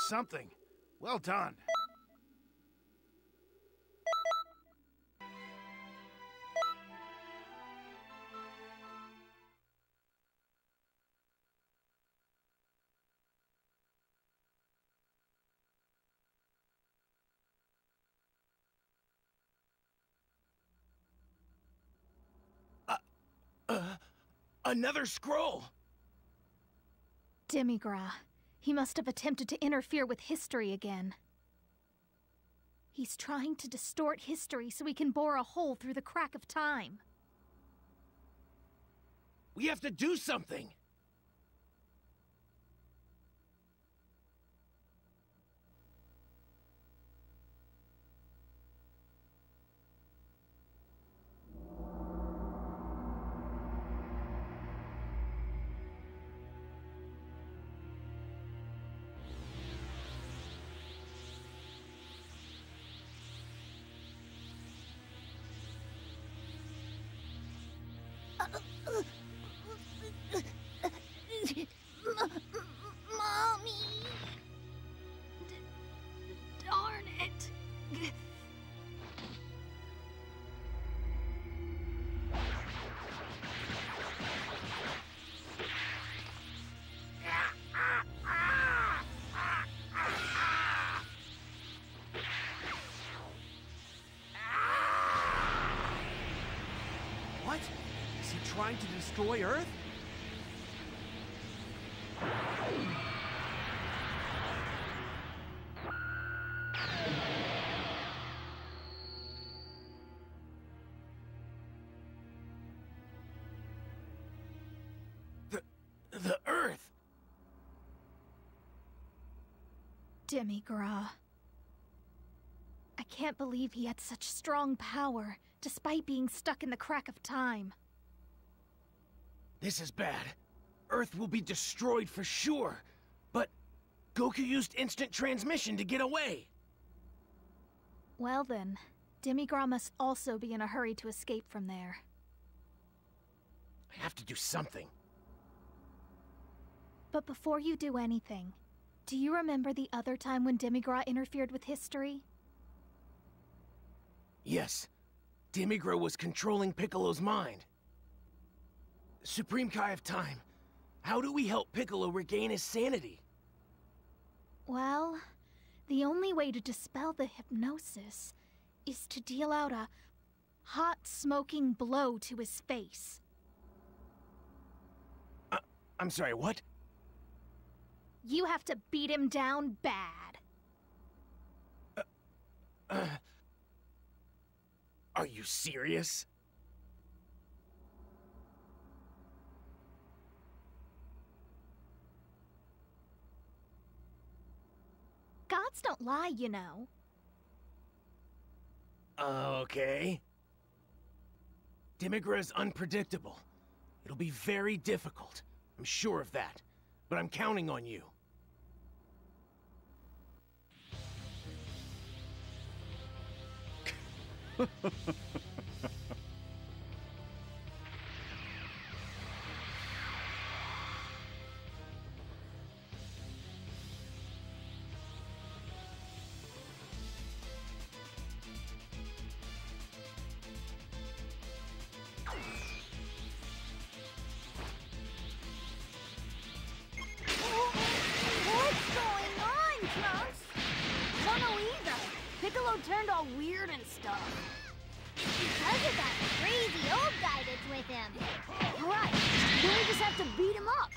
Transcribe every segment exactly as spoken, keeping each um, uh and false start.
something. Well done. Another scroll! Demigra. He must have attempted to interfere with history again. He's trying to distort history so he can bore a hole through the crack of time. We have to do something! Mommy! D darn it! What? Is he trying to destroy Earth? The... the Earth! Demigra. I can't believe he had such strong power, despite being stuck in the crack of time. This is bad. Earth will be destroyed for sure. But Goku used instant transmission to get away. Well then, Demigra must also be in a hurry to escape from there. I have to do something. But before you do anything, do you remember the other time when Demigra interfered with history? Yes. Demigra was controlling Piccolo's mind. Supreme Kai of Time, how do we help Piccolo regain his sanity? Well, the only way to dispel the hypnosis is to deal out a hot, smoking blow to his face. Uh, I'm sorry, what? You have to beat him down bad. Uh, uh, are you serious? Gods don't lie, you know. Okay. Demigra is unpredictable. It'll be very difficult. I'm sure of that. But I'm counting on you. Piccolo turned all weird and stuff. Because of that crazy old guy that's with him. Right. Then we just have to beat him up.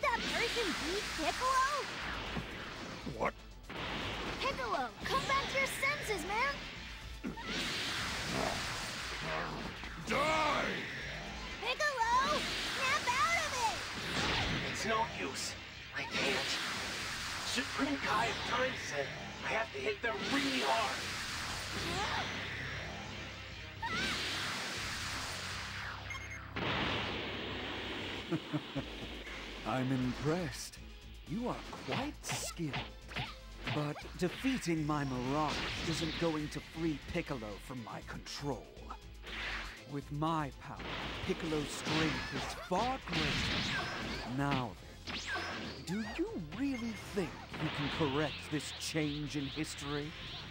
Piccolo? What? Piccolo, come back here senses, man! Die! Piccolo! Snap out of it! It's no use. I can't. Supreme Kai of Time said I have to hit them really hard. I'm impressed. You are quite skilled. But defeating my Mirage isn't going to free Piccolo from my control. With my power, Piccolo's strength is far greater. Now then, do you really think you can correct this change in history?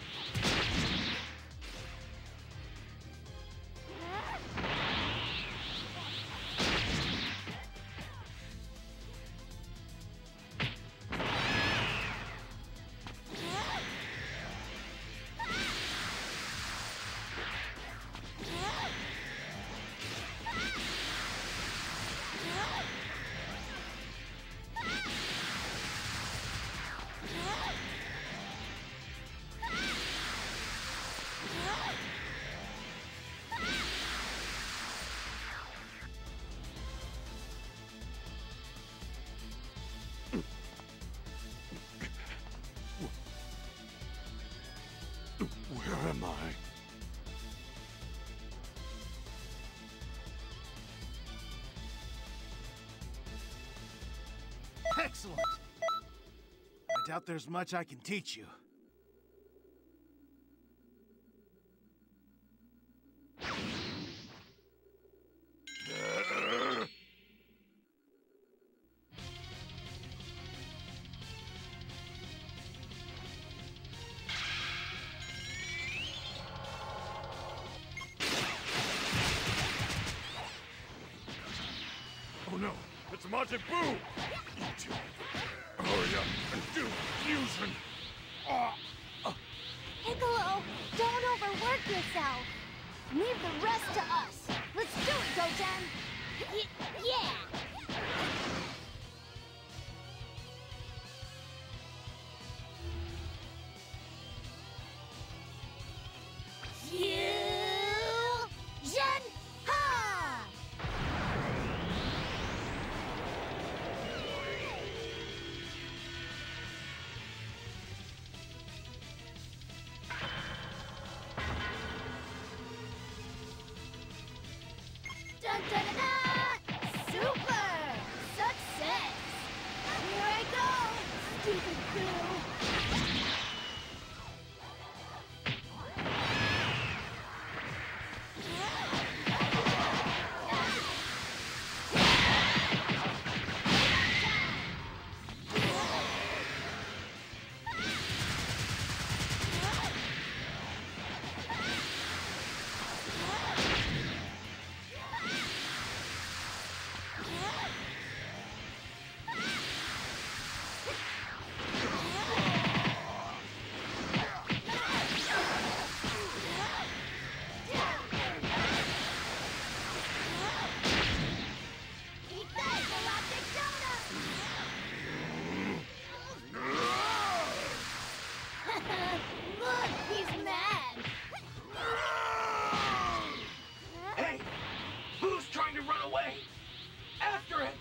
Where am I? Excellent! I doubt there's much I can teach you. Oh no, it's Majin Buu! You two, hurry up and do fusion! Ah, ah. Piccolo, don't overwork yourself. Leave the rest to us. Let's do it, Goten. Y yeah! Fusion! Ha! Dun, dun, dun, dun. Super! Success! Here I go, stupid goo! Eat that, galactic donut! Look, he's mad! Hey! Who's trying to run away? After him!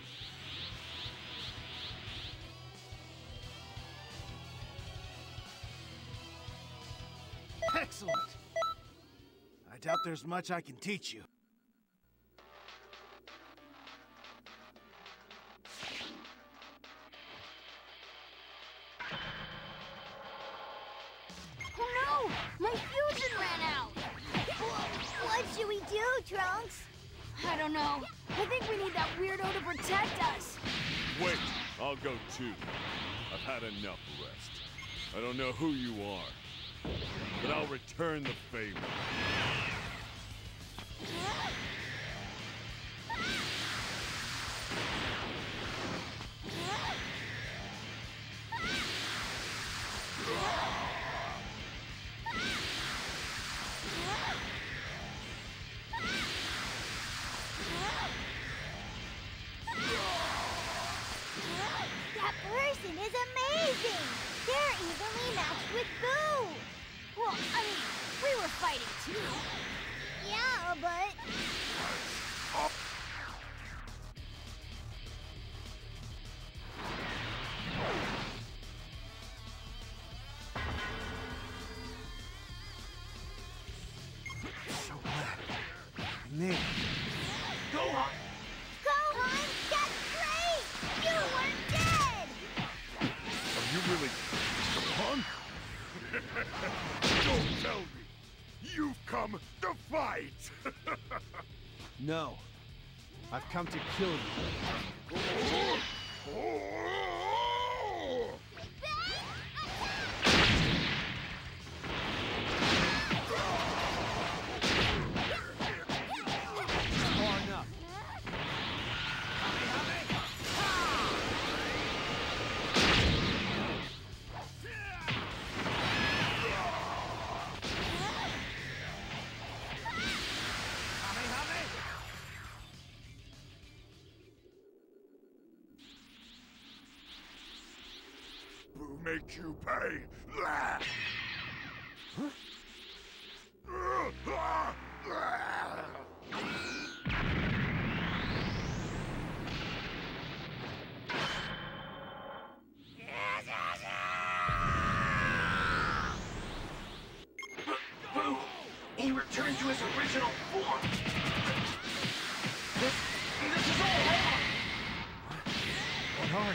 Excellent! I doubt there's much I can teach you. Oh no! My fusion ran out! Wh- What should we do, Trunks? I don't know. I think we need that weirdo to protect us. Wait, I'll go too. I've had enough rest. I don't know who you are, but I'll return the favor. That person is amazing! They're evenly matched with Boo! Well, I mean, we were fighting too. Yeah, but... Up. So glad. Nate. Gohan! Gohan, that's great! You were dead! Are you really Gohan? Don't tell me. You've come to fight. No. I've come to kill you. Far enough. Boo make you pay. Huh? Boo! He returned to his original form! This... this is all wrong! What are you?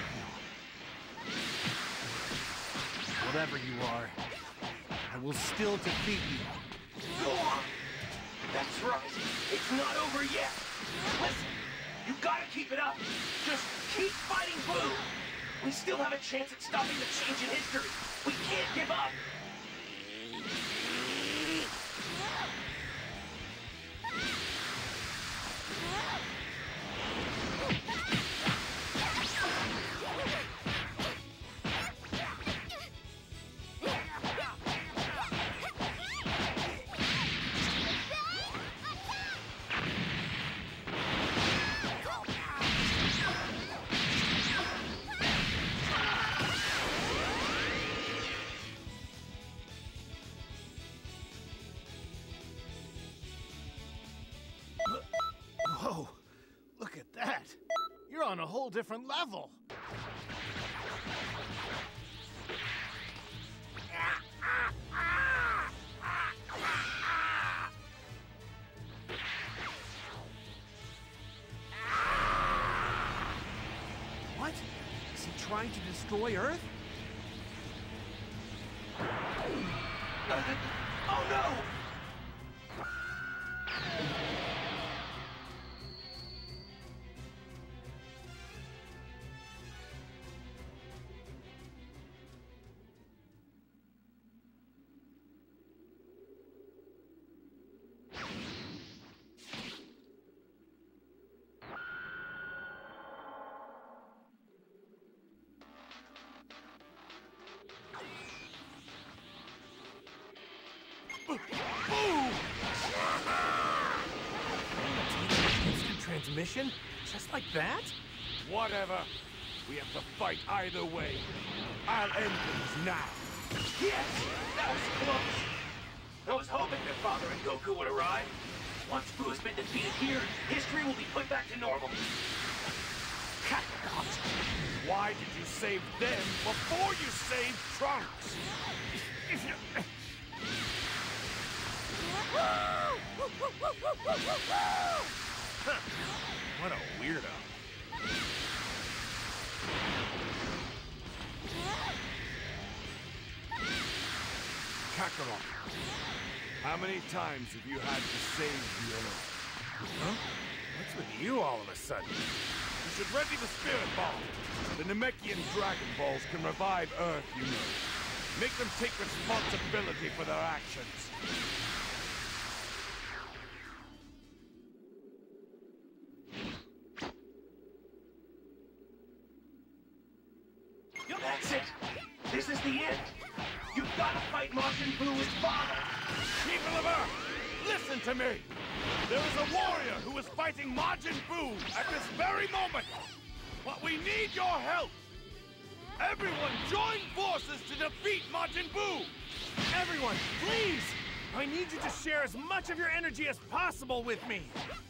Whatever you are, I will still defeat you. Go on! That's right! It's not over yet! Listen, you gotta keep it up! Just keep fighting Boo! We still have a chance at stopping the change in history! We can't give up! Whoa! Look at that! You're on a whole different level! What? Is he trying to destroy Earth? Uh, oh no! Instant transmission? Just like that? Whatever. We have to fight either way. I'll end things now. Yes! That was close! I was hoping that Father and Goku would arrive. Once Boo has been defeated here, history will be put back to normal. Kakarot! Why did you save them before you saved Trunks? Huh. What a weirdo. Kakarot, how many times have you had to save the Earth? Huh? What's with you all of a sudden? You should ready the Spirit Ball. The Namekian Dragon Balls can revive Earth, you know. Make them take responsibility for their actions. That's it! This is the end! You've got to fight Majin Buu his father! People of Earth, listen to me! There is a warrior who is fighting Majin Buu at this very moment! But we need your help! Everyone join forces to defeat Majin Buu! Everyone, please! I need you to share as much of your energy as possible with me.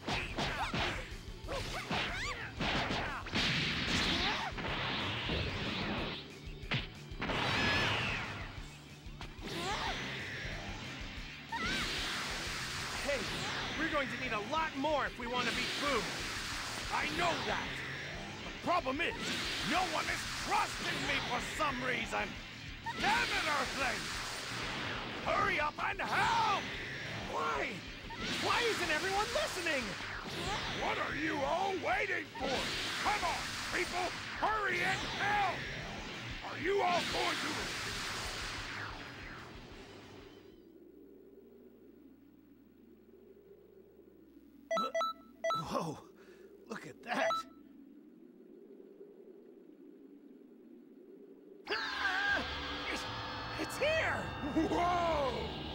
Hey, we're going to need a lot more if we want to beat Boo. I know that! The problem is, no one is trusting me for some reason! Damn it, Earthlings! Hurry up and help! Why? Why isn't everyone listening? What are you all waiting for? Come on, people! Hurry and help! Are you all going to... Whoa, look at that. Ah! It's, it's here! Whoa!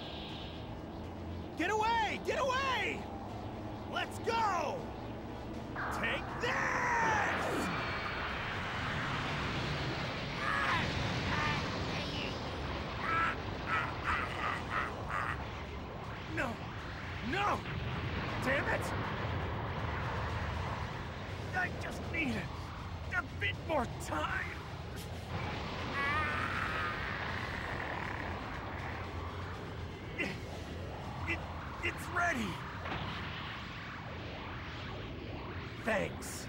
Get away! Get away! Let's go! Take this! No! No! Damn it! I just need a bit more time. It, it, it's ready. Thanks.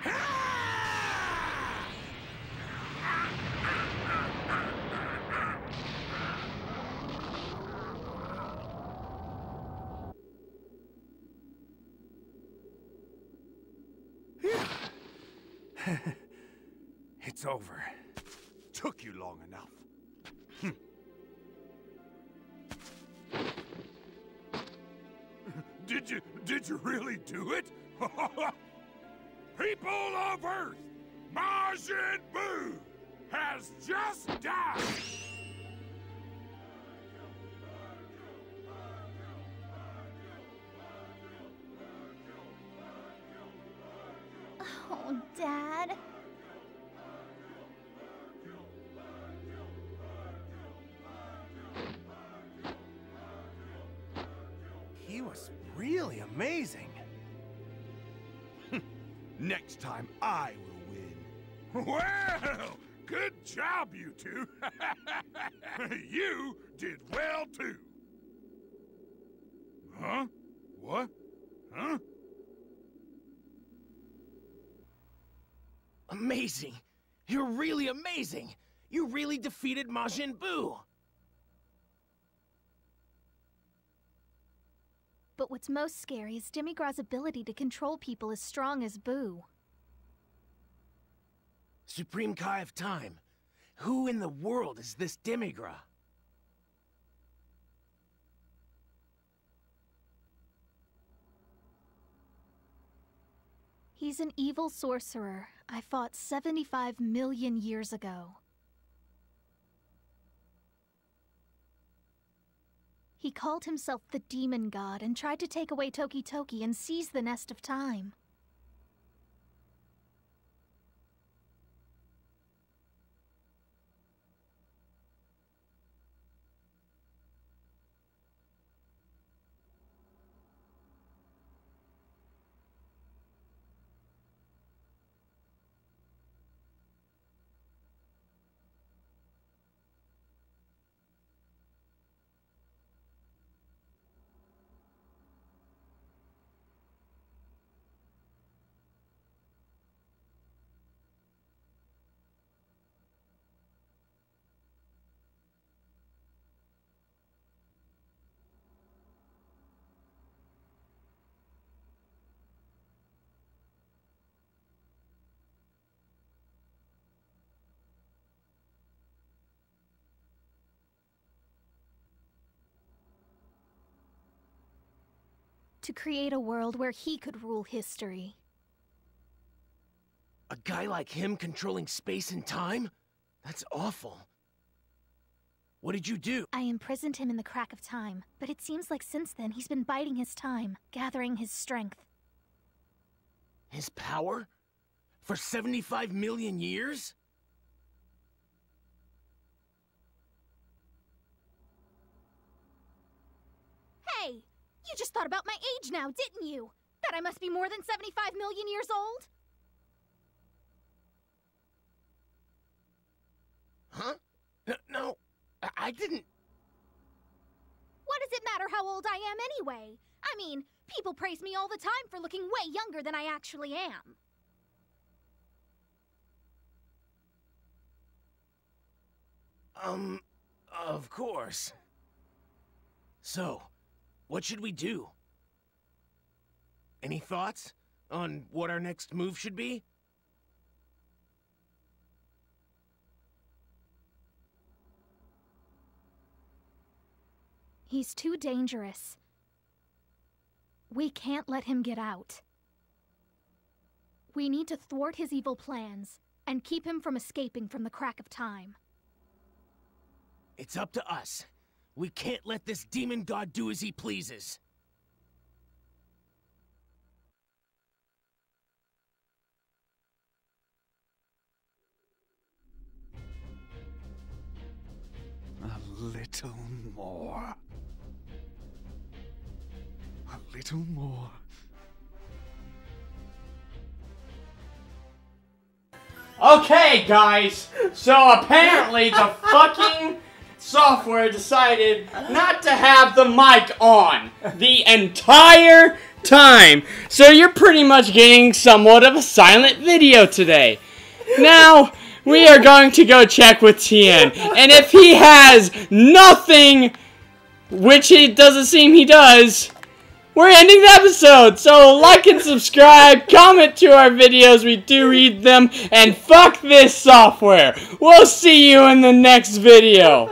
It's over. Took you long enough. Hm. Did you, did you really do it? People of Earth, Majin Buu has just died! Oh, Dad. He was really amazing. Next time I will win. Well, good job, you two. You did well, too. Huh? What? Huh? Amazing! You're really amazing! You really defeated Majin Buu! But what's most scary is Demigra's ability to control people as strong as Buu. Supreme Kai of Time, who in the world is this Demigra? He's an evil sorcerer I fought seventy-five million years ago. He called himself the Demon God and tried to take away Toki Toki and seize the Nest of Time. To create a world where he could rule history. A guy like him controlling space and time? That's awful. What did you do? I imprisoned him in the crack of time, but it seems like since then he's been biding his time, gathering his strength. His power? For seventy-five million years? You just thought about my age now, didn't you? That I must be more than seventy-five million years old? Huh? N- No, I, I didn't. What does it matter how old I am anyway? I mean, people praise me all the time for looking way younger than I actually am. Um, of course. So, what should we do? Any thoughts on what our next move should be? He's too dangerous. We can't let him get out. We need to thwart his evil plans and keep him from escaping from the crack of time. It's up to us. We can't let this demon god do as he pleases. A little more. A little more. Okay, guys, so apparently the fucking software decided not to have the mic on the entire time. So you're pretty much getting somewhat of a silent video today. Now, we are going to go check with T N, and if he has nothing, which it doesn't seem he does, we're ending the episode. So like and subscribe, comment to our videos, we do read them, and fuck this software. We'll see you in the next video.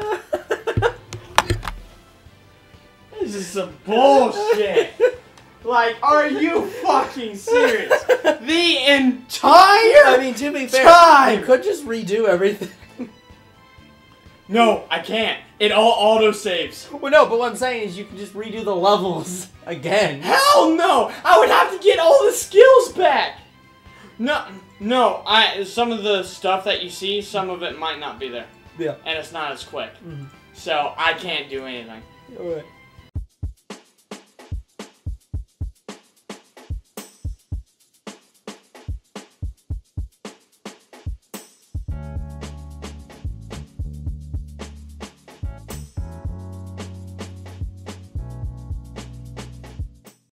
This is some bullshit. Like, are you fucking serious? The entire I mean, to be fair, time. you could just redo everything. No, I can't. It all auto-saves. Well, no, but what I'm saying is you can just redo the levels again. Hell no! I would have to get all the skills back! No, no, I, some of the stuff that you see, some of it might not be there. Yeah. And it's not as quick. Mm-hmm. So, I can't do anything. Alright.